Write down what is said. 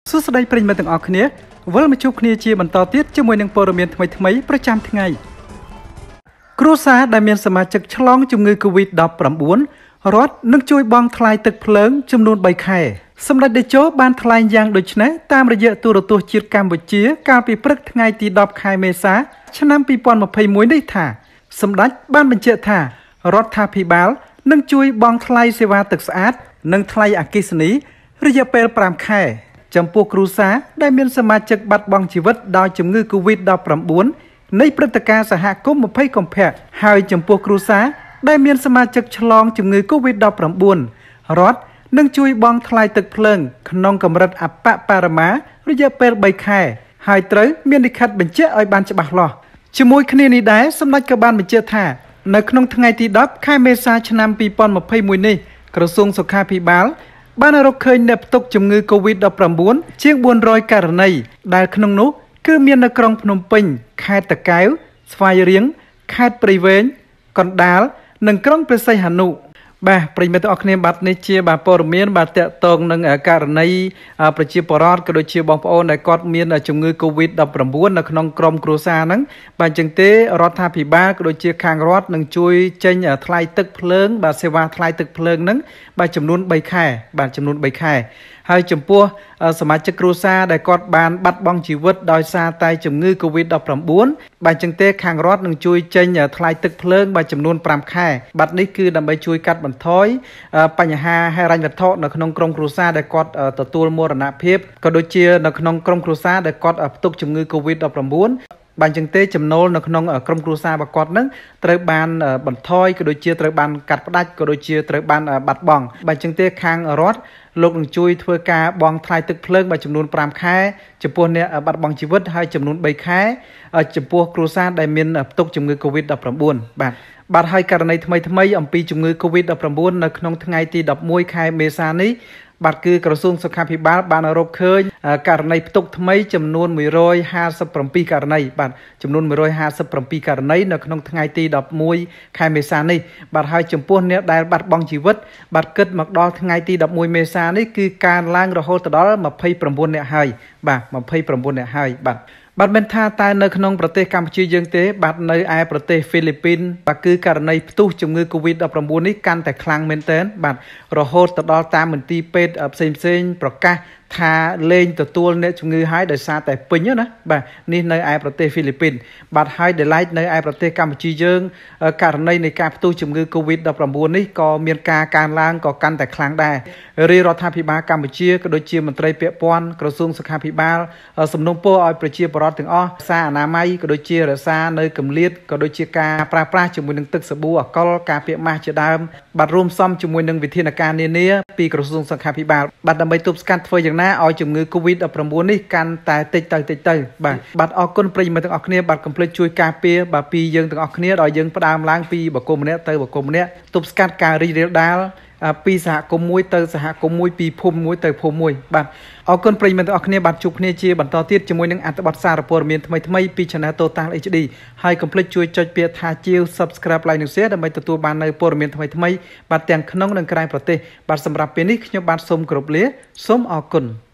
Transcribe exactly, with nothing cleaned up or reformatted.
សួស្តីប្រិយមិត្តទាំងអស់គ្នាវិលមកជួបគ្នាជាបន្តទៀតជាមួយនឹងព័ត៌មានថ្មីៗប្រចាំថ្ងៃគ្រួសារដែលមានសមាជិកឆ្លងជំងឺ COVID ដប់ប្រាំបួន រដ្ឋនឹងជួយបង់ថ្លៃទឹកភ្លើងចំនួនបីខែសម្ដេចតេជោបានថ្លែងយ៉ាងដូចនេះតាមរយៈទូរទស្សន៍ជាតិកម្ពុជាកាលពីព្រឹកថ្ងៃទីដប់ខែមេសាឆ្នាំពីរពាន់ម្ភៃមួយនេះថាសម្ដេចបានបញ្ជាក់ថារដ្ឋាភិបាលនឹងជួយបង់ថ្លៃសេវាទឹកស្អាតនិងថ្លៃអគ្គិសនីរយៈពេលប្រាំខែចំពោះគ្រួសារដែលមានសមាជិកបាត់បង់ជីវិតដោយជំងឺ COVID ដប់ប្រាំបួន នៃព្រឹត្តិការណ៍សហគមន៍ម្ភៃកុម្ភៈហើយចំពោះគ្រួសារដែលមានសមាជិកឆ្លងជំងឺ COVID ដប់ប្រាំបួន រដ្ឋនឹងជួយបង់ថ្លៃទឹកភ្លើងក្នុងកម្រិតអបបរមារយៈពេលបីខែហើយត្រូវមានលិខិតបញ្ជាក់ឲ្យបានច្បាស់លាស់ជាមួយគ្នានេះដែរសម្ដេចក៏បានបញ្ជាក់ថានៅក្នុងថ្ងៃទីដប់ខែមេសាឆ្នាំពីរពាន់ម្ភៃមួយនេះក្រសួងសុខាភិបាលបានរកឃើញអ្នកផ្ទុកជំងឺ COVID ដប់ប្រាំបួន ជាងបួនរយករណីដែលក្នុងនោះគឺមាននៅក្រុងភ្នំពេញខេត្តតាកែវស្វាយរៀងខេត្តព្រៃវែងកណ្ដាលនិងក្រុងព្រះសីហនុបាទប្រិយមិត្តទាំងអស់គ្នាបាទនេះជាបាទព័ត៌មានបាទតកតងនឹងករណីប្រជាពលរដ្ឋក៏ដូចជាបងប្អូនដែលគាត់មានជំងឺ COVID ដប់ប្រាំបួន នៅក្នុងក្រុមគ្រួសារហ្នឹងបាទអញ្ចឹងទេរដ្ឋាភិបាលក៏ដូចជាខាងរដ្ឋនឹងជួយចេញថ្លៃទឹកភ្លើងបាទសេវាថ្លៃទឹកភ្លើងហ្នឹងបាទចំនួនបីខែបាទចំនួនបីខែហើយចំពោះសមាជិកគ្រួសារដែលគាត់បានបាត់បង់ជីវិតដោយសារតែជំងឺ COVID ដប់ប្រាំបួន បាទអញ្ចឹងទេខាងរដ្ឋនឹងជួយចេញថ្លៃទឹកភ្លើងបាទចំនួនប្រាំខែបាទនេះគឺដើម្បីជួយកាត់បន្ថយបញ្ហាហិរញ្ញវត្ថុនៅក្នុងក្រុមគ្រួសារដែលគាត់ទទួលមរណភាពក៏ដូចជានៅក្នុងក្រុមគ្រួសារដែលគាត់ផ្ទុកជំងឺ COVID ដប់ប្រាំបួន បាទអញ្ចឹងទេចំណូលនៅក្នុងក្រុមគ្រួសាររបស់គាត់នឹងត្រូវបានបន្ថយក៏ដូចជាត្រូវបានកាត់ផ្តាច់ក៏ដូចជាត្រូវបានបាត់បង់បាទអញ្ចឹងទេខាងរដ្ឋលោកនឹងជួយធ្វើការបង់ថ្លៃទឹកភ្លើងបាទចំនួនប្រាំខែចំពោះអ្នកបាត់បង់ជីវិតហើយចំនួនបីខែចំពោះគ្រួសារដែលមានផ្ទុកជំងឺ COVID ដប់ប្រាំបួន បាទបាទហើយករណីថ្មីថ្មីអំពីជំងឺ COVID ដប់ប្រាំបួន នៅក្នុងថ្ងៃទីដប់មួយខែមេសានេះបាទគឺក្រសួងសុខាភិបាលបានរកឃើញករណីផ្ទុកថ្មីចំនួនមួយរយហាសិបប្រាំពីរករណីបាទចំនួនមួយរយហាសិបប្រាំពីរករណីនៅក្នុងថ្ងៃទីដប់មួយខែមេសានេះបាទហើយចំពោះអ្នកដែលបាត់បង់ជីវិតបាទគិតមកដល់ថ្ងៃទីដប់មួយមេសានេះគឺកើនឡើងរហូតដល់ម្ភៃប្រាំបួននាក់ហើយបាទម្ភៃប្រាំបួននាក់ហើយបាទបាទមិនថាតែនៅក្នុងប្រទេសកម្ពុជាយើងទេបាទនៅឯប្រទេសហ្វីលីពីនបាទគឺករណីផ្ទុះជំងឺ COVID ដប់ប្រាំបួន នេះកាន់តែខ្លាំងមែនទែនបាទរហូតទៅដល់តាមមន្ទីរពេទ្យផ្សេងផ្សេងប្រកាសថាលែងទទួលអ្នកជំងឺហើយដោយសារតែពេញណាបាទនេះនៅឯប្រទេសហ្វីលីពីនបាទហើយដែលឡែកនៅឯប្រទេសកម្ពុជាយើងករណីនៃការផ្ទុះជំងឺ COVID ដប់ប្រាំបួន នេះក៏មានការកើនឡើងក៏កាន់តែខ្លាំងដែររាជរដ្ឋាភិបាលកម្ពុជាក៏ដូចជាមន្ត្រីពាក់ព័ន្ធក្រសួងសុខាភិបាលសំណូមពរឲ្យប្រជាពលរដ្ឋទាំងអស់សារអនាម័យក៏ដូចជារក្សានៅគម្លាតក៏ដូចជាការប្រើប្រាស់ជាមួយនឹងទឹកសាប៊ូអាល់កុលការពាក់ម៉ាស់ជាដើមបាទរួមផ្សំជាមួយនឹងវិធានការនានាពីក្រសួងសុខាភិបាលបាទដើម្បីទប់ស្កាត់ធ្វើយ៉ាងណាឲ្យជំងឺ COVID ដប់ប្រាំបួន នេះកាន់តែតិចទៅតិចទៅបាទបាទអរគុណប្រិយមិត្តទាំងអស់គ្នាបាទកុំភ្លេចជួយការពារបាទពីយើងទាំងអស់គ្នាដោយយើងផ្ដើមឡើងពីបុគ្គលម្នាក់ទៅបុគ្គលម្នាក់ទប់ស្កាត់ការរីករាលដាលពីសហគមន៍មួយទៅសហគមន៍មួយពីភូមិមួយទៅភូមិមួយបាទអរគុណប្រិយមិត្តទាំងអស់គ្នាបាទជួបគ្នាជាបន្តទៀតជាមួយនឹងអត្ថបទសារព័ត៌មានថ្មីៗពី Channel Total អេច ឌី ហើយកុំភ្លេចជួយចុចពាក្យថាជាវ Subscribe Like និង Share ដើម្បីទទួលបាននូវព័ត៌មានថ្មីៗបាទទាំងក្នុងនិងក្រៅប្រទេសបាទសម្រាប់ពេលនេះខ្ញុំបាទសូមគោរពលាសូមអរគុណ